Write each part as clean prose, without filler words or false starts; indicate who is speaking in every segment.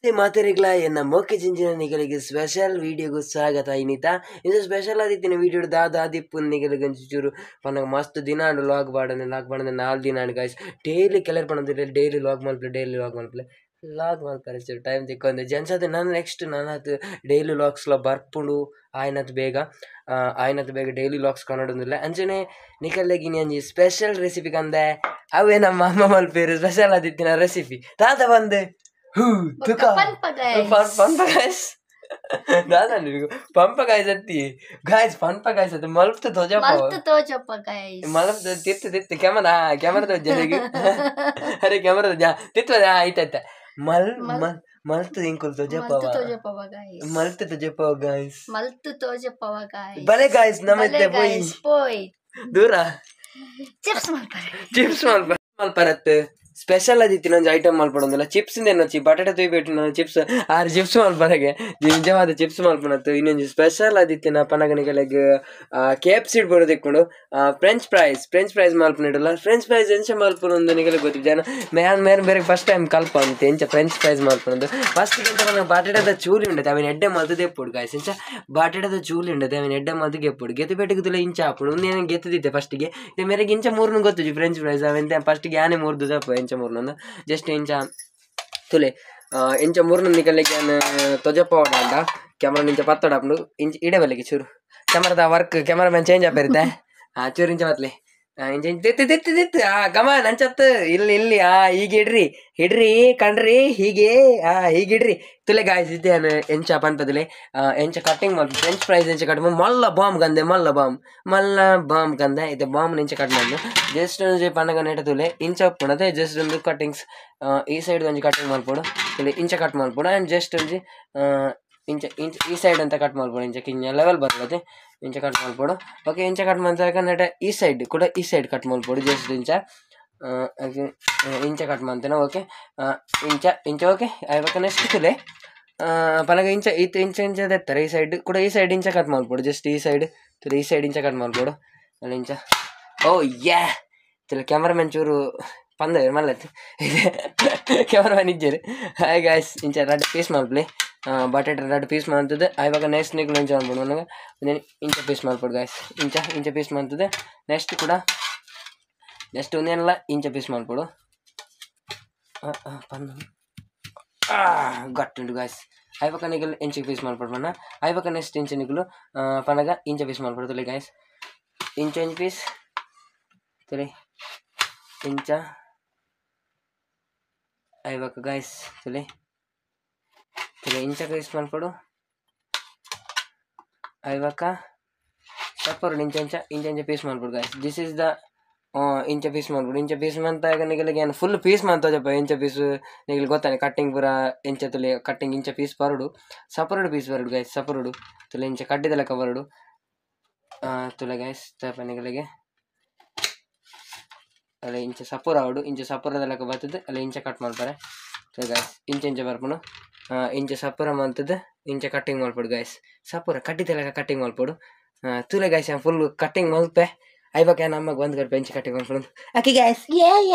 Speaker 1: ಮಾತೆರೆಗ್ಲ ಎನ್ನ ಮೊಕ್ಕೆ ಚಿಂಚಿನ ನಿಗಳಿಗೆ ಸ್ಪೆಷಲ್ ವಿಡಿಯೋಗೂ ಸ್ವಾಗತ ಇನ್ನಿತ ಇದು ಸ್ಪೆಷಲ್ ಆದಿತ್ತಿನ ವಿಡಿಯೋ ದಾದಿಪ್ಪು ನಿಗಳಿಗೆ ಚೂರು ಪನ್ನಗ ಮಸ್ತ್ ದಿನ ಲಾಗ್ ಬಾಡನೆ 4 ದಿನ ಗಾಯ್ಸ್ ಡೈಲಿ ಕೆಲರ್ ಪಣದಿಲ್ಲ ಡೈಲಿ ಲಾಗ್ ಮಲ್ಪಲೆ ಲಾಗ್ ಮಲ್ಪರೆ ಚೂರು ಟೈಮ್ ತಿಕ್ಕೊಂಡೆ ಜನ್ಸದ ನಾನು ನೆಕ್ಸ್ಟ್ ನಾನು ಡೈಲಿ ಲಾಗ್ಸ್ಲ ಬರ್ಪುಂಡು ಆಯ್ನತ್ ಬೇಗ ಡೈಲಿ ಲಾಗ್ಸ್ ಕನ್ನಡದಿಲ್ಲ ಅಂಚನೆ ನಿಕಲ್ಲೆಗಿನಿ ಅಂಜಿ ಸ್ಪೆಷಲ್ ರೆಸಿಪಿ ಕಂದೆ ಅವೇ ನಮ್ಮ ಅಮ್ಮ ಮಲ್ಪೇರು ಸ್ಪೆಷಲ್ ಆದಿತ್ತಿನ ರೆಸಿಪಿ ತಾತ ಬಂದೆ ಮಲ್ಪ್ ತಿತ್ತು ಕ್ಯಾಮರಾ ಅರೆ ಕ್ಯಾಮರಾ ತಿತ್ತು ಆಯ್ತಾಯ್ತ ಮಲ್ತು ಇಂಕುಲ್ ಮಲ್ತು ತೋಜಪ್ಪ ಗಾಯ್ಸ್ ಬಲೆ ಗಾಯ್ಸ್ ನಮ್ಮತ್ತೆ ಪೋಯ್ ದೂರ ಚಿಪ್ಸ್ ಮಲ್ಪರತ್ತೆ ಸ್ಪೆಷಲ್ ಆದಿತ್ತು ಇನ್ನೊಂದು ಐಟಮ್ ಮಲ್ಪಡೋದಿಲ್ಲ ಚಿಪ್ಸ್ ಏನೊಚ್ಚಿ ಬಟಾಟೆ ತೊಯ್ಬಿಟ್ಟು ನಾನು ಚಿಪ್ಸ್ ಮಲ್ಪರಗೆ ನಿಜವಾದ ಚಿಪ್ಸ್ ಮಲ್ಪನತ್ತು ಇನ್ನೊಂದು ಸ್ಪೆಷಲ್ ಆದಿತ್ತು ನಾ ಪನಗನಿಗಳಿಗೆ KFC ಬರೋದು ಇಕ್ಕೊಂಡು ಫ್ರೆಂಚ್ ಫ್ರೈಸ್ ಮಲ್ಪನಿಡಲ್ಲ ಫ್ರೆಂಚ್ ಫ್ರೈಸ್ ಎಂಚ ಮಲ್ಪನೊಂದು ನಿಗಲೆ ಗೊತ್ತಿದ್ದು ಜನ ಬೇರೆ ಫಸ್ಟ್ ಟೈಮ್ ಕಲ್ಪ ಅಂತ ಎಂಚ ಫ್ರೆಂಚ್ ಫ್ರೈಸ್ ಮಲ್ಪನೊಂದು ಫಸ್ಟಿಗೆ ಅಂತ ನನಗೆ ಬಾಟಾಟದ ಚೂಲಿ ಉಂಡತೆ ಅವನ ಎಡ್ಡೆ ಮಲ್ತದೆ ಎಪ್ಪುಡು ಗಾಯ್ಸ್ ಎಂಚ ಬಾಟಾಟದ ಚೂಲಿ ಉಂಡತೆ ಅವನ ಎಡ್ಡೆ ಮಲ್ತಿಗೆ ಎಪ್ಪುಡು ಗೆತ್ತು ಬೇಟಗುದಿಲ್ಲ ಇಂಚ ಹಾಪುಡು ಒಂದೇನು ಗೆತ್ತದಿತ್ತೆ ಫಸ್ಟಿಗೆ ಮೇರೆಗೆ ಇಂಚ ಮೂರನ್ನು ಗೊತ್ತಿದ್ದು ಫ್ರೆಂಚ್ ಫ್ರೈಸ್ ಅವಂತೆ ಫಸ್ಟಿಗೆ ಆನೆ ಮೂರ್ದು ದಪ್ಪ ಎಂಚ ಮೂರ್ನೊಂದು ಜಸ್ಟ್ ಇಂಚ ತುಲೆ ಇಂಚ ಮೂರ್ನ ನಿಕಲಿಕ್ಕೆ ತೊಜಪ್ಪ ಓಡಾಡ ಕ್ಯಾಮ್ರಾ ನಿಂಚ ಪತ್ತೋಡಾಪುಂಡು ಇಂಚ ಇಡಬಲ್ಲಿಗೆ ಚೂರು ಕ್ಯಾಮ್ರಾದ ವರ್ಕ್ ಕ್ಯಾಮ್ರಾಮನ್ ಚೇಂಜ್ ಆಪಿರುತ್ತೆ ಚೂರು ಇಂಚ ಮತ್ಲೆ ತಿತ್ತು ಕಮಾನ್ ಅಂಚತ್ತು ಇಲ್ಲಿ ಹೀಗೆ ಹಿಡ್ರಿ ಕಂಡ್ರಿ ಹೀಗೆ ಹೀಗಿಡ್ರಿ ತುಲೆ ಗಾಯ್ಸ್ ಇದ್ದೇನು ಎಂಚ ಪಂಪದಿಲೆ ಎಂಚ ಕಟ್ಟಿಂಗ್ ಮಾಡಿ ಫ್ರೆಂಚ್ ಫ್ರೈಸ್ ಎಂಚ ಕಟ್ ಮಾಡಿ ಮಲ್ಲ ಬಾಂಬ್ ಗಂದೆ ಇದು ಬಾಂಬ್ ಇಂಚ ಕಟ್ ಮಾಡಿ ಜಸ್ಟ್ ಒಂದು ಪಂಡಗ ನೆಟ ತುಲೆ ಇಂಚ ಉಪ್ಪುಣದೆ ಜಸ್ಟ್ ಒಂದು ಕಟ್ಟಿಂಗ್ಸ್ ಈ ಸೈಡ್ ಒಂಜಿ ಕಟ್ಟಿಂಗ್ ಮಾಡ್ಬೋಡು ತುಲೆ ಇಂಚ ಕಟ್ ಮಾಡ್ಬೋಡು ಆ್ಯಂಡ್ ಜಸ್ಟ್ ಒಂಜಿ ಇಂಚ ಈ ಸೈಡ್ ಅಂತ ಕಟ್ ಮಾಡ್ಬೋದು ಇಂಚ ಕಿಂಚ ಲೆವೆಲ್ ಬರ್ತದೆ ಇಂಚ ಕಟ್ ಮಾಡ್ಬೋದು ಓಕೆ ಇಂಚ ಕಟ್ ಮಾಡ್ದಾಗ ನೆಟ ಈ ಸೈಡ್ ಕಟ್ ಮಾಡ್ಬೋದು ಜಸ್ಟ್ ಇಂಚ ಕಟ್ ಮಾಡ್ತೇನೆ ಓಕೆ ಇಂಚ ಓಕೆ ಇವಾಗ ನೆಕ್ಸ್ಟ್ ತುಲೆ ಪನಗ ಇಂಚ ತೆತ್ತಾರೆ ಈ ಸೈಡ್ ಇಂಚ ಕಟ್ ಮಾಡ್ಬೋದು ಜಸ್ಟ್ ಈ ಸೈಡ್ ಇಂಚ ಕಟ್ ಮಾಡ್ಬೋದು ಅಲ್ಲಿ ಇಂಚ ಓ ಯಾ ತುಲೆ ಕ್ಯಾಮ್ರಾಮನ್ ಚೂರು ಪಂದ ಮಲ್ಲತ್ತು ಕ್ಯಾಮ್ರಾಮನ್ ಇಜ್ಜರು ಹಾಯ್ ಗಾಯ್ಸ್ ಇಂಚ 2 ಪೀಸ್ ಮಾಡ್ಲಿ ಬಟಾಟೆ 2 ಪೀಸ್ ಮಾಡ್ತದೆ ಇವಾಗ ನೆಕ್ಸ್ಟ್ ನಿಕ್ಲು ಇಂಚ ಮಾಡ್ಬೋದು ನನಗೆ ಇಂಚ ಪೀಸ್ ಮಾಡ್ಬೋದು ಗಾಯ್ಸ್ ಇಂಚ ಪೀಸ್ ಮಾಡ್ತದೆ ನೆಕ್ಸ್ಟ್ ಒಂದೇನಲ್ಲ ಇಂಚ ಪೀಸ್ ಮಾಡ್ಬೋದು ಗಟ್ಟುಂಟು ಗಾಯ್ಸ್ ಇವಾಗ ನಿಗಲು ಇಂಚಿಗೆ ಪೀಸ್ ಮಾಡ್ಬೋದು ಮನ್ನ ಇವಾಗ ನೆಕ್ಸ್ಟ್ ಇಂಚ ನಿಗಲು ಪನಗ ಇಂಚ ಪೀಸ್ ಮಾಡ್ಬೋದು ತುಲೆ ಗಾಯ್ಸ್ ಇಂಚ ಪೀಸ್ ತುಲೆ ಇಂಚ ಇವಾಗ ಗಾಯ್ಸ್ ತುಲೆ ಇಂಚ ಪೀಸ್ ಮಾಡ್ಕೊಡು ಇವಾಗ ಸಪ್ಪರು ಇಂಚ ಪೀಸ್ ಮಾಡ್ಬೋದು ಗಾಯ್ಸ್ ದಿಸ್ ಈಸ್ ದ ಇಂಚ ಪೀಸ್ ಮಾಡ್ಬೋದು ಇಂಚ ಪೀಸ್ ಮಾಡ್ತಾಗ ನಿಗಲಿಗೆ ಏನು ಫುಲ್ ಪೀಸ್ ಮಾಡ್ತದಪ್ಪ ಇಂಚ ಪೀಸು ನಿಗಲಿ ಗೊತ್ತಾನೆ ಕಟ್ಟಿಂಗ್ ಪೂರ ಇಂಚ ತುಲೆ ಕಟ್ಟಿಂಗ್ ಇಂಚ ಪೀಸ್ ಬರಡು ಸಪರೇಟ್ ಪೀಸ್ ಬರಡು ಗಾಯ್ಸ್ ಸಪರೇಡು ತುಲೆ ಇಂಚ ಕಡ್ಡಿದ ಲೆಕ್ಕ ಬರಡು ತುಲೆ ಗಾಯ್ಸ್ ತಪ್ಪ ನಿಗಲಿಗೆ ಅಲ್ಲ ಇಂಚ ಸಪೂರ ಆವಡು ಇಂಚ ಸಪೂರದ ಲೆಕ್ಕ ಬರ್ತದೆ ಅಲ್ಲ ಇಂಚ ಕಟ್ ಮಾಡ್ತಾರೆ ಗಾಯ್ಸ್ ಇಂಚ ಬರ್ಪುನು ಇಂಚ ಸಪೂರ ಮಾಡ್ತದೆ ಇಂಚ ಕಟ್ಟಿಂಗ್ ಮಾಡ್ಬೋದು ಗಾಯ್ಸ್ ಸಪೂರ ಕಡ್ಡಿದ ಲೆಕ್ಕ ಕಟ್ಟಿಂಗ್ ಮಾಡ್ಬೋದು ತುಲೆ ಗಾಯ್ಸ್ ಫುಲ್ ಕಟ್ಟಿಂಗ್ ಮಲ್ಪೆ ಇವಾಗ ನಮಗೆ ಒಂದು ಗಂಟೆ ಇಂಚ ಕಟ್ಟಿಂಗ್ ಮಾಡ್ಬೋದು ಓಕೆ ಗಾಯ್ಸ್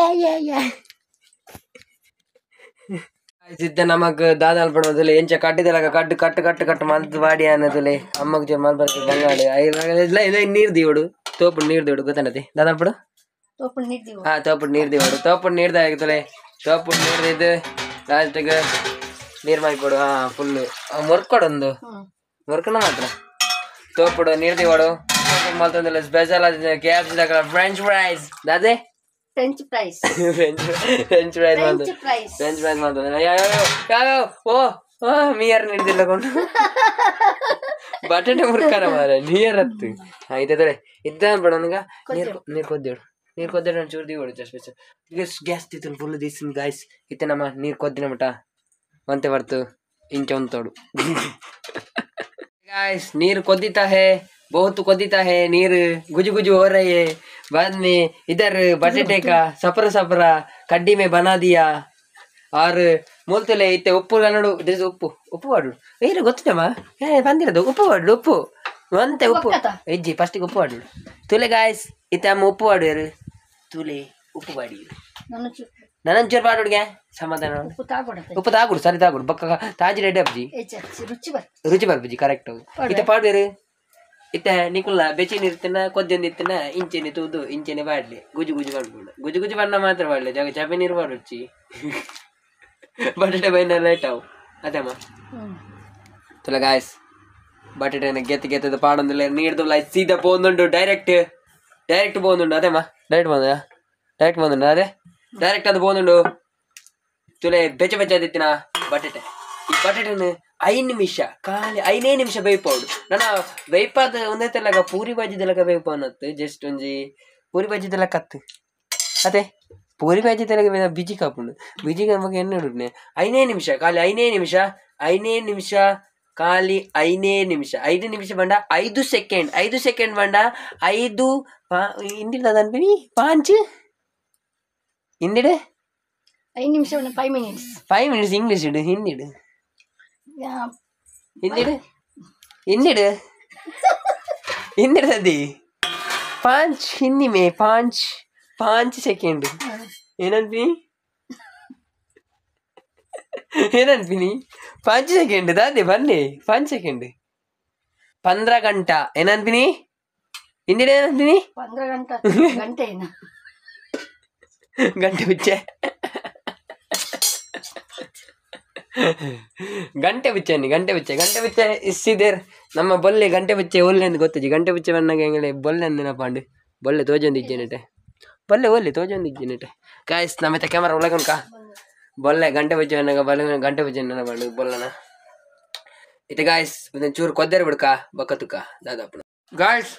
Speaker 1: ಇದ್ದ ನಮಗೆ ದಾದಾಲ್ ಪಡೋದಿಲ್ಲ ಎಂಚ ಕಟ್ಟಿದಲ್ಲ ಕಟ್ಟು ಮಂತ್ ಬಾಡಿ ಅನ್ನೋದಿಲ್ಲ ಅಮ್ಮಗೆ ಜೋರ್ ಮಲ್ಬರ್ಕೆ ಬಂಗಾಳಿ ಇಲ್ಲ ನೀರು ದೀವಡು ತೋಪು ನೀರು ದೀವಡು ಗೊತ್ತಾನತಿ ದಾದಾಲ್ ಪಡು ತೋಪು ನೀರು ದೀವಡು ತೋಪು ನೀರ್ದ ಆಗಿತ್ತಲೆ ತೋಪು ನೀರ್ದಿದ್ದು ಲಾಸ್ಟಿಗೆ ನೀರು ಮಾಡಿಕೊಡು ಫುಲ್ಲು ಮೊರ್ಕೊಡೊಂದು ಮೊರ್ಕನ ಮಾತ್ರ ತೋಪುಡು ನೀರು ದೀವಡು ಮತ್ತೊಂದಿಲ್ಲ ಸ್ಪೆಷಲ್ KFC ಫ್ರೆಂಚ್ ಫ್ರೈಸ್ ದಾದೆ ಫ್ರೆಂಚ್ ಫ್ರೈಸ್ ಮಾಡ್ತಾರೆ ಯಾವ ಓ ಮೀಯರ್ ನೀಡ್ದಿಲ್ಲ ಕೊಂಡು ಬಟಾಟೆ ಮುರ್ಕಾರ ಮಾರ ನೀರ್ ಹತ್ತು ಆಯ್ತದೆ ಇದ್ದ ಬೇಡ ನನಗ ನೀರು ಕೊದ್ದೇಳು ನಾನು ಚೂರು ದೀವಡು ಜಸ್ಟ್ ಗ್ಯಾಸ್ ತಿತ್ತು ಫುಲ್ ದಿಸಿನ ಗಾಯ್ಸ್ ಇತ್ತೆ ನಮ್ಮ ನೀರು ಕೊದ್ದಿನ ಮಟ ಒಂತೆ ಬರ್ತು ಇಂಚ ಒಂತೋಡು ಗಾಯ್ಸ್ ನೀರು ಕೊದ್ದಿತಾ ಹೇ बहुत कोदीता है नीर गुजु हो रही है बाद में इधर बटेटे का सपरा कड्डी में बना दिया और मूलतले इतने उप्पु कन्नडु दिस उप्पु वाडु ಏನು ಗೊತ್ತಿಲ್ಲಮ್ಮ ಬಂದಿರೋದು ಉಪ್ಪು ವಾಡು ಉಪ್ಪು ಒಂತೆ ಉಪ್ಪು ಹೆಜ್ಜಿ ಫಸ್ಟಿಗೆ ಉಪ್ಪು ವಾಡು ತುಲೆ ಗಾಯ್ಸ್ ಇತ್ತೆ ಅಮ್ಮ ಉಪ್ಪು ವಾಡು ತುಲೆ ಉಪ್ಪು ವಾಡಿ ನನಂಚೂರು ಪಾಡು ಹುಡುಗ ಸಮಾಧಾನ ಉಪ್ಪು ತಾಗುಡು ಸರಿ ತಾಗುಡು ಬಕ್ಕ ತಾಜಿ ರೆಡ್ಡಿ ಅಪ್ಜಿ ರುಚಿ ಬರ್ಬುಜಿ ಕರೆಕ್ಟ್ ಇತ್ತ ಪಾಡ್ವೇರು ಇತ್ತ ನಿಕುಲ್ಲ ಬೆಚಿನ ಇರ್ತಿನ ಕೊದ್ದೊಂದು ಇತ್ತಿನ ಇಂಚೆನೆ ತೂದು ಇಂಚೆನೆ ಬಾಡ್ಲಿ ಗುಜು ಗುಜು ಮಾಡ್ಕೊಂಡು ಗುಜು ಗುಜು ಬಣ್ಣ ಮಾತ್ರ ಬಾಡ್ಲಿ ಜಾಗ ಚಾಪೆ ನೀರು ಬಾಡುಚ್ಚಿ ಬಟಾಟೆ ಬೈನೆಲ್ಲ ಇಟ್ಟಾವು ಅದೇಮ್ಮ ತುಲ ಗಾಯ್ಸ್ ಬಟಾಟೆನ ಗೆತ್ತದ ಪಾಡೊಂದಿಲ್ಲ ನೀಡ್ದು ಲೈಟ್ ಸೀದಾ ಪೋಂದುಂಡು ಡೈರೆಕ್ಟ್ ಪೋಂದುಂಡು ಅದೇಮ್ಮ ಡೈರೆಕ್ಟ್ ಬಂದುಂಡು ಅದೇ ಡೈರೆಕ್ಟ್ ಅದು ಪೋಂದುಂಡು ತುಲೆ ಬೆಚ್ಚ ದಿತ್ತಿನ ಬಟಾಟೆ ಈ ಬಟಾಟೆನ 5 ನಿಮಿಷ ಖಾಲಿ 5 ನಿಮಿಷ ಬೇಯ್ಪೌಡು ನನ್ನ ಬೇಯ್ಪಾದ ಒಂದೇ ತೆಲಗ ಪೂರಿ ಬಾಜಿದೆಲಗ ಬೇಯ್ಪ ಅನ್ನತ್ತು ಜಸ್ಟ್ ಒಂಜಿ ಪೂರಿ ಬಾಜಿದೆಲ್ಲ ಕತ್ತು ಅದೇ ಪೂರಿ ಬಾಜಿ ತೆಲಗ ಬಿಜಿ ಕಾಪುಂಡು ಬಿಜಿ ನಮಗೆ ಎಣ್ಣೆ ಹುಡುಗ್ನೆ 5 ನಿಮಿಷ ಖಾಲಿ 5 ನಿಮಿಷ ಖಾಲಿ 5 ನಿಮಿಷ ಬಂಡ 5 ಸೆಕೆಂಡ್ ಬಂಡ 5 ಹಿಂದಿಡ ಅನ್ಬಿಡಿ ಪಾಂಚ್ ಹಿಂದಿಡೆ
Speaker 2: 5 ನಿಮಿಷ
Speaker 1: 5 ಮಿನಿಟ್ಸ್ ಇಂಗ್ಲಿಷ್ ಇಡು ಹಿಂದಿಡು ಹಿಂದಿಡದಿ ಪಾಂಚ್ ಹಿಂದಿ ಮೇ ಪಾಂಚ್ ಸೆಕೆಂಡ್ ಏನನ್ಪಿನಿ 5 ಸೆಕೆಂಡ್ ದಾದೆ ಬನ್ನಿ 5 ಸೆಕೆಂಡ್ 15 ಗಂಟಾ ಏನನ್ಪಿನಿ ಹಿಂದಿಡೆ ಏನನ್ಪಿನಿ
Speaker 2: 15
Speaker 1: ಗಂಟೆ ಬಿಚ್ಚೆ ಗಂಟೆ ಬಿಚ್ಚೆ ಇಸ್ಸಿದೇರ್ ನಮ್ಮ ಬೊಲ್ಲೆ ಗಂಟೆ ಬಿಚ್ಚೆ ಒಲ್ಲೆ ಅಂತ ಗೊತ್ತಜಿ ಗಂಟೆ ಬಿಚ್ಚೆ ಬಣ್ಣಗೆ ಹೆಂಗಳೆ ಬೊಲ್ಲೆ ಅಂದಿನ ಪಾಂಡು ಬೊಲ್ಲೆ ತೋಜೊಂದಿಜ್ಜೆನೆಟೆ ಬೊಲ್ಲೆ ಒಲ್ಲೆ ತೋಜೊಂದಿಜ್ಜೆನೆಟೆ ಕಾಯ್ಸ್ ನಮ್ಮತ್ತೆ ಕ್ಯಾಮರಾ ಒಳಗನ್ಕ ಬೊಲ್ಲೆ ಗಂಟೆ ಬಿಚ್ಚೆ ಬಣ್ಣಗ ಬೊಲ್ಲೆ ಗಂಟೆ ಬಿಚ್ಚೆ ನನ್ನ ಪಾಂಡು ಬೊಲ್ಲನ ಇತ್ತೆ ಗಾಯ್ಸ್ ಒಂದೊಂದು ಚೂರು ಕೊದ್ದೇರು ಬಿಡ್ಕ ಬಕ್ಕತುಕ ದಾದಾಪುಣ ಗಾಯ್ಸ್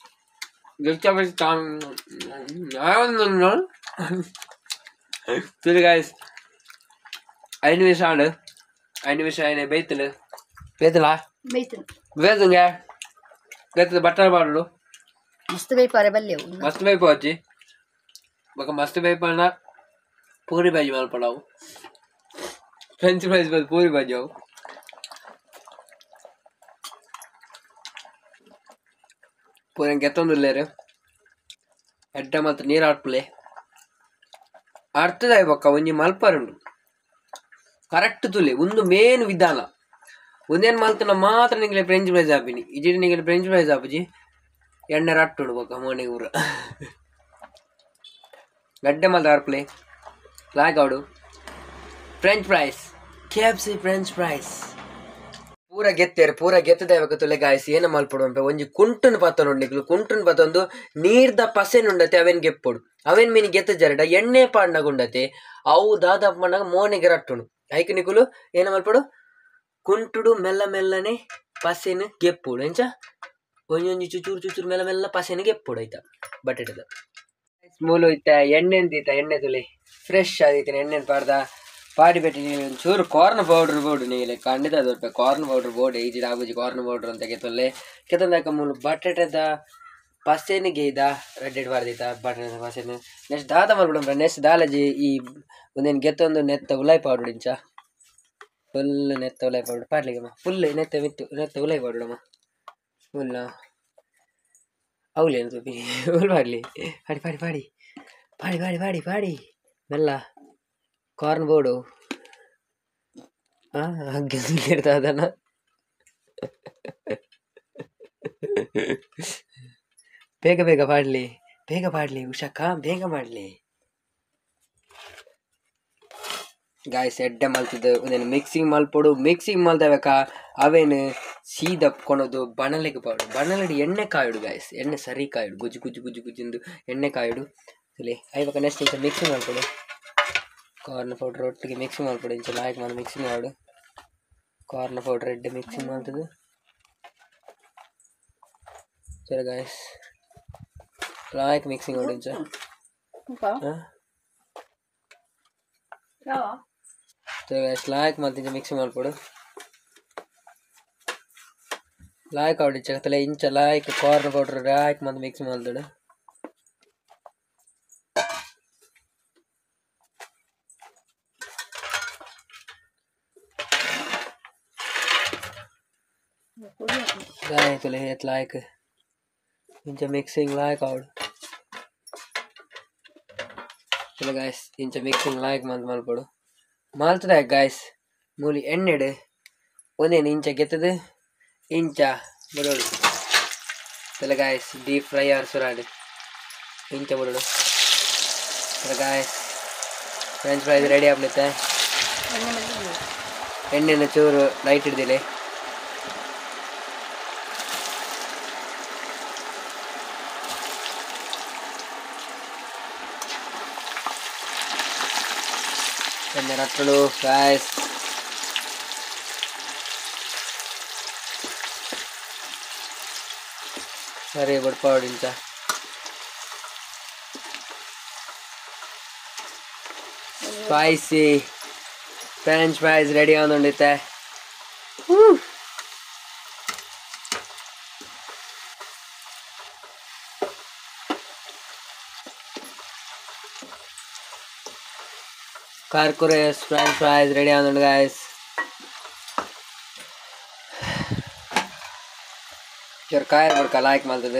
Speaker 1: ತುಳಿ ಗಾಯ್ಸ್ 5 ನಿಮಿಷ ಆಡು 5 ನಿಮಿಷ ಏನೇ ಬೇಯ್ತಲ್ಲ ಬಟ್ಟೆ ಮಾಡು
Speaker 2: ಮಸ್ತ್ ಬೇಯ್ಪಾರೆ ಬಲ್ಲೆ
Speaker 1: ಮಸ್ತ್ ಬೇಯ್ಪು ಅಜ್ಜಿ ಬಕ ಮಸ್ತ್ ಬೇಯ್ಪಣ್ಣ ಪೂರಿ ಭಾಜಿ ಮಲ್ಪಡವು ಫ್ರೆಂಚ್ ಫ್ರೈಸ್ ಬಂದು ಪೂರಿ ಭಾಜಿ ಅವು ಪೂರ ಗೆತ್ತೊಂದಿಲ್ಲೇರು ಎಡ್ಡ ಮಾತ್ರ ನೀರು ಆಡ್ಪುಲೆ ಅರ್ಥದ ಬಕ್ಕ ಒಂಜಿ ಮಲ್ಪರುಂಡು ಕರೆಕ್ಟ್ ತುಲೆ ಒಂದು ಮೇನ್ ವಿಧಾನ ಒಂದೇನು ಮಲ್ತನ ಮಾತ್ರ ನಿಂಗೆ ಫ್ರೆಂಚ್ ಫ್ರೈಸ್ ಹಾಪಿನಿ ಇಜಿಡಿ ನಿಂಗೆ ಫ್ರೆಂಚ್ ಫ್ರೈಸ್ ಹಾಪುಜಿ ಎಣ್ಣೆ ರಟ್ಟುಡು ಬಕ್ಕ ಮೋನಿಗೆ ಊರ ಗಡ್ಡೆ ಮಲ್ತ ಆಡ್ಪುಲೆ ಲಾಕ್ ಆಡು french fries KFC french fries ಪೂರ ಗೆತ್ತದ ತುಲೆ ಗಾಯಿಸಿ ಏನ ಮಲ್ಪಡು ಒಂಜಿ ಕುಂಟನ್ ಪತ್ತ ನೋಡ್ಲಿಕ್ಕೆ ಕುಂಟನ್ ಪತ್ತ ಒಂದು ನೀರ್ದ ಪಸೆನ್ ಉಂಡತೆ ಅವೇನ್ ಗೆಪ್ಪೊಡು ಅವೇನ್ ಮೀನು ಗೆತ್ತ ಜರಡ ಎಣ್ಣೆ ಪಾಂಡಗುಂಡತೆ ಅವು ದಾದಾಪ್ ಮಾಡಾಗ ಮೋನಿಗೆ ರಟ್ಟುಡು ಐಕ್ ನಿಕುಲು ಏನ ಮಲ್ಪಡು ಕುಂಟುಡು ಮೆಲ್ಲನೆ ಪಸೆನ್ ಗೆಪ್ಪುಡು ಎಂಚ ಒಂಜೊಂಜಿ ಚೂಚೂರು ಮೆಲ್ಲ ಪಸೆನ್ ಗೆಪ್ಪುಡು ಆಯ್ತಾ ಬಟಾಟದ ಮೂಲು ಇತ್ತ ಎಣ್ಣೆ ಅಂತೀತ ಎಣ್ಣೆ ತುಲೆ ಫ್ರೆಶ್ ಆದೈತೆ ಎಣ್ಣೆ ಪಾಡ್ದ ಪಾಡಿ ಬೆಟ್ಟಿ ಒಂಚೂರು ಕಾರ್ನ್ ಪೌಡರ್ ಬೋಡು ನೀಲೆ ಖಂಡಿತ ಅದು ಕಾರ್ನ್ ಪೌಡರ್ ಬೋರ್ಡ್ ಈಜಿ ಆಗುಜಿ ಕಾರ್ನ್ ಪೌಡರ್ ಅಂತ ಕೆತ್ತೊಲ್ಲೆ ಕೆತ್ತಂದಾಕ ಮೂಲು ಬಟಾಟದ ಪಸೆನಿಗೆ ಇದ ರೆಡ್ಡೆಡ್ ಬಾರ್ದೈತ ಬಟಾಟದ ಪಸೆನ್ ನೆಕ್ಸ್ಟ್ ದಾದ ಮಾಡ್ಬಿಡ ನೆಕ್ಸ್ಟ್ ದಾಲಜಿ ಈ ಒಂದೇನು ಗೆತ್ತೊಂದು ನೆತ್ತ ಉಲಾಯ್ ಪೌಡರ್ ಇಂಚ ಫುಲ್ ನೆತ್ತ ಉಲಾಯ್ ಪೌಡರ್ ಪಾಡ್ಲಿಗಮ್ಮ ಫುಲ್ ನೆತ್ತ ಉಲಾಯ್ ಪೌಡರ್ ಅಮ್ಮ ಫುಲ್ ಅವಲೇನು ತುಪ್ಪಿ ಫುಲ್ ಮಾಡಲಿ ಪಾಡಿ ಮೆಲ್ಲ ಕಾರ್ನ್ ಬೋರ್ಡು ಹಾಗೆ ಇರ್ತಾ ಅದನ್ನ ಬೇಗ ಪಾಡ್ಲಿ ಉಷಕ್ಕ ಬೇಗ ಮಾಡಲಿ ಗಾಯ್ಸ್ ಎಡ್ಡೆ ಮಲ್ತಿದ್ದು ಒಂದೇನು ಮಿಕ್ಸಿಂಗ್ ಮಲ್ತಬೇಕ ಅವೇನು ಸೀದಾ ಕೊನೋದು ಬಣಲೆಗೆ ಪಾಡು ಬಣಲಡಿ ಎಣ್ಣೆ ಕಾಯಿಡು ಗಾಯ್ಸ್ ಎಣ್ಣೆ ಸರಿ ಕಾಯಿಡು ಗುಜ್ಜು ಎಣ್ಣೆ ಕಾಯಿಡು ಇಲ್ಲಿ ಐವಾಗ ನೆಕ್ಸ್ಟ್ ಇಂಚ ಮಿಕ್ಸಿಂಗ್ ಮಾಡ್ಕೊಡು ಕಾರ್ನ್ ಪೌಡರ್ ಒಟ್ಟಿಗೆ ಮಿಕ್ಸಿಂಗ್ ಮಾಡ್ಕೊಡು ಇಂಚ ಲಾಯ್ಕ್ ಮಾಡಿ ಮಿಕ್ಸಿಂಗ್ ಮಾಡು ಕಾರ್ನ್ ಪೌಡರ್ ಎಡ್ಡೆ ಮಿಕ್ಸಿಂಗ್ ಮಾಡ್ತದೆ ಸರಿ ಗಾಯ್ಸ್ ಲಾಯ್ಕ್ ಮಿಕ್ಸಿಂಗ್ ಮಾಡು ಇಂಚ ಸರಿ ಗಾಯ್ಸ್ ಲಾಯ್ಕ್ ಮತ್ತೆ ಇಂಚ ಮಿಕ್ಸಿಂಗ್ ಮಾಡ್ಕೊಡು ಲಾಯ್ಕ್ ಆಡಿ ಚಕತಲೆ ಇಂಚ ಲಾಯ್ಕ್ ಕಾರ್ನ್ ಪೌಡರ್ ಲಾಯ್ಕ್ ಮತ್ತೆ ಮಿಕ್ಸಿಂಗ್ ಮಾಡ್ತಾಡು तुले हेत लायक इंचा मिक्सिंग लायक आवड ಇಲ್ಲ ಗಾಯ್ಸ್ ಇಂಚ ಮಿಕ್ಸಿಂಗ್ ಲಾಯ್ಕ್ ಮಲ್ಪಡು ಮಾಲ್ತದ ಗಾಯ್ಸ್ ಮೂಲಿ ಎಣ್ಣೆಡು ಒಂದೇನು ಇಂಚ ಗೆತ್ತದು ಇಂಚ ಬಿಡೋಡು ಇಲ್ಲ ಗಾಯ್ಸ್ ಡೀಪ್ ಫ್ರೈ ಆರ್ ಸುರಾಡು ಇಂಚ ಬಿಡೋಡು ಇಲ್ಲ ಗಾಯ್ಸ್ ಫ್ರೆಂಚ್ ಫ್ರೈಸ್ ರೆಡಿ ಆಗ್ಬಿಡುತ್ತೆ ಎಣ್ಣೆನ ಚೂರು ಲೈಟ್ ಹಿಡ್ದಿಲ್ಲ ಎಣ್ಣೆ ರಟ್ಟಳು ಗಾಯ್ಸ್ ಸರಿ ಬಡ್ಪಾಡು ಇಂಚ ಸ್ಪೈಸಿ ಫ್ರೆಂಚ್ ಫ್ರೈಸ್ ರೆಡಿ ಆಗೋಂಡಿತ್ತೆ ಕಾರ್ಕುರೆ ಫ್ರೆಂಚ್ ಫ್ರೈಸ್ ರೆಡಿ ಆಗೋಂಡು ಗಾಯ್ಸ್ ಚೂರು ಕಾಯರ್ ಬಡ್ಕ ಲಾಯ್ಕ್ ಮಾಡ್ತದೆ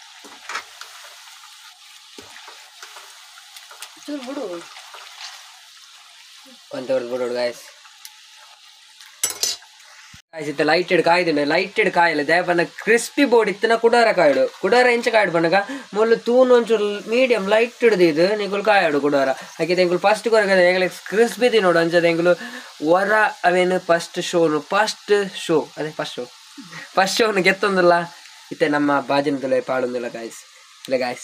Speaker 2: ಬಿಡು
Speaker 1: ಒಂದು ಬಿಡೋಡು ಗಾಯ್ಸ್ ಗಾಯ್ಸ್ ಇತ್ತೆ ಲೈಟೆಡ್ ಕಾಯ್ದು ಲೈಟೆಡ್ ಕಾಯಿಲ್ಲ ದೇವನ ಕ್ರಿಸ್ಪಿ ಬೋರ್ಡ್ ಇತ್ತನ ಕುಡಾರ ಕಾಯ್ಡು ಕುಡಾರ ಇಂಚ ಕಾಯ್ಡು ಬಣ್ಣಗ ಮೊದಲು ತೂನ್ ಒಂಚೂರು ಮೀಡಿಯಂ ಲೈಟ್ ಹಿಡ್ದು ನಿಂಗುಲು ಕಾಯ್ಡು ಕುಡಾರ ಹಾಗೆ ಎಂಗುಲು ಫಸ್ಟ್ ಕೊರಗ ಹೆಂಗ್ಲೆ ಕ್ರಿಸ್ಪಿ ತಿನ್ನೋಡು ಅಂಚದ ಎಂಗುಲು ಹೊರ ಅವೇನು ಫಸ್ಟ್ ಶೋ ಅದೇ ಫಸ್ಟ್ ಶೋನು ಗೆತ್ತೊಂದಿಲ್ಲ ಇತ್ತೆ ನಮ್ಮ ಬಾಜಿನದಲ್ಲ ಪಾಡೊಂದಿಲ್ಲ ಗಾಯ್ಸ್ ಇಲ್ಲ ಗಾಯ್ಸ್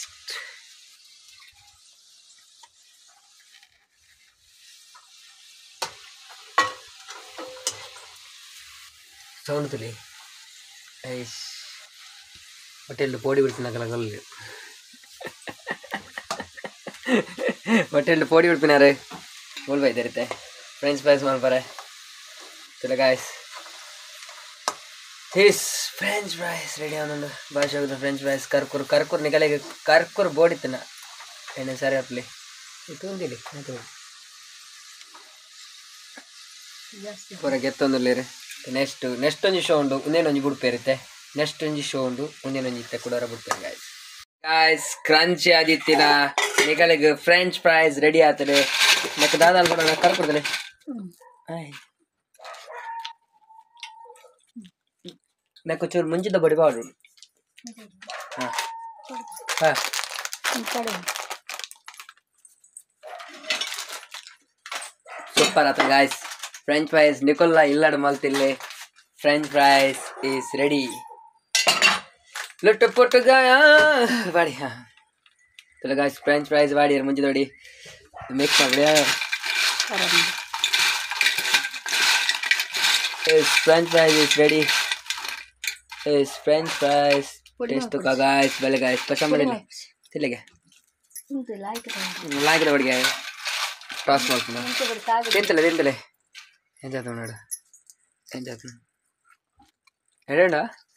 Speaker 1: ಸೌಂಡ್ ತುಲಿ ಐಸ್ ಹೊಟ್ಟೆಲ್ಲಿ ಪೋಡಿ ಬಿಡ್ತೀನಲ್ಲ ಕಲ್ಲು ಹೊಟ್ಟೆಲ್ಲಿ ಪೋಡಿ ಬಿಡ್ತೀನಾರೆ ಬೋಲ್ಬೈದಿರುತ್ತೆ ಫ್ರೆಂಚ್ ಫ್ರೈಸ್ ಮಾಡ್ಬಾರೆ ತುಲ ಗಾಯ್ಸ್ ಹಿಸ್ ಫ್ರೆಂಚ್ ಫ್ರೈಸ್ ರೆಡಿ ಆಗೋದು ಭಾಷೆ ಆಗೋದು ಫ್ರೆಂಚ್ ಫ್ರೈಸ್ ಕರ್ಕೂರು ನಿಗಲೆಗೆ ಕರ್ಕೂರು ಬೋಡಿತ್ತನ ಎಣ್ಣೆ ಸರಿ ಹಪ್ಲಿ ತುಂದಿಲಿ ಪೂರ ಗೆತ್ತೊಂದುಲ್ಲೇರಿ ನೆಕ್ಸ್ಟ್ ಒಂಜಿ ಶೋ ಉಂಡು ಒಂದೇನೊಂಜಿ ಬುಡ್ಪೆ ಇರುತ್ತೆ ನೆಕ್ಸ್ಟ್ ಒಂಜಿ ಶೋ ಉಂಡು ಒಂದೇನೊಂಜಿ ಇತ್ತೆ ಕುಡೋರ ಬುಡ್ಪೆ ಗಾಯ್ಸ್ ಕ್ರಂಚಿ ಆದಿತ್ತಿನ ನಿಗಲೆಗೆ ಫ್ರೆಂಚ್ ಫ್ರೈಸ್ ರೆಡಿ ಆತದೆ ಮತ್ತೆ ದಾದಾಲ್ ಕೂಡ ಕರ್ಕೊಡ್ತಲೆ నాకు ಚೂರು ಮುಂಚಿದ ಬಡಿ ಬಾಡು ಸೂಪರ್ ಆತ ಗಾಯ್ಸ್ ಫ್ರೆಂಚ್ ಫ್ರೈಸ್ ನಿಕೋಲಾ ಇಲ್ಲಡ ಮಲ್ತಿಲ್ಲೆ ಫ್ರೆಂಚ್ ಫ್ರೈಸ್ ಈಸ್ ರೆಡಿ ಲುಟ್ಟು ಪುಟ್ಟು ಗಾಯ ಬಾಡಿ ಚಲೋ ಗಾಯ್ಸ್ ಫ್ರೆಂಚ್ ಫ್ರೈಸ್ ಬಾಡಿ ಮುಂಚೆ ನೋಡಿ ಮಿಕ್ಸ್ ಮಾಡಿ french fries is ready french fries taste का गाइस बेले गाइस पचा ಮಾಡಿ ತಿಲ್ಲಿಗೆ ಲಾಯ್ಕ್ ಬಡಿಗೆ ಟಾಸ್ ಮಾಡ್ತೀನಿ ತಿಂತಲೆ ಎಂಜಾತ ನೋಡು ಎಂಜಾತ ಹೇಳೋಣ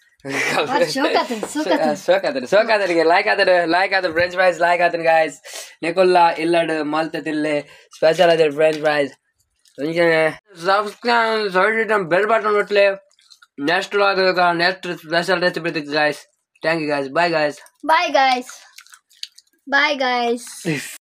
Speaker 1: ಸೋಕಾದರಿಗೆ ಲಾಯ್ಕ್ ಆದ್ರೆ ಫ್ರೆಂಚ್ ಫ್ರೈಸ್ ಲಾಯ್ಕ್ ಆತನ ಗಾಯ್ಸ್ ನಿಕೋಲಾ ಇಲ್ಲಡ್ ಮಾಲ್ತೆ ತಿಲ್ಲೆ ಸ್ಪೆಷಲ್ ಆದ french fries subscribe bell button ಒತ್ತಲೆ next vlog next special recipe ಇರ್ತೈತಿ guys thank you guys bye guys
Speaker 2: bye guys